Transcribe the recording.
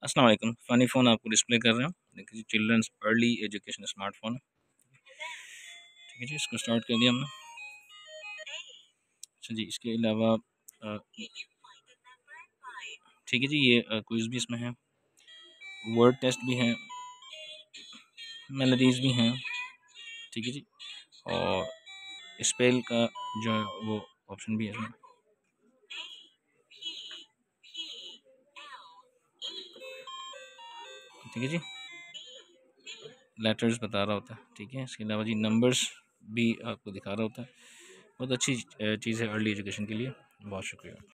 अस्सलाम वालेकुम। Funny phone आपको डिस्प्ले कर रहे हैं। देखिए चिल्ड्रंस अर्ली एजुकेशन स्मार्टफ़ोन ठीक है जी, इसको स्टार्ट कर दिया हमने। अच्छा जी, इसके अलावा ठीक है जी, ये क्विज़ भी इसमें है, वर्ड टेस्ट भी है, मेलोडीज़ भी हैं, ठीक है जी, और स्पेल का जो है वो ऑप्शन भी है इसमें। ठीक है जी, लेटर्स बता रहा होता है, ठीक है। इसके अलावा जी नंबर्स भी आपको दिखा रहा होता है। बहुत अच्छी चीज़ है अर्ली एजुकेशन के लिए। बहुत शुक्रिया।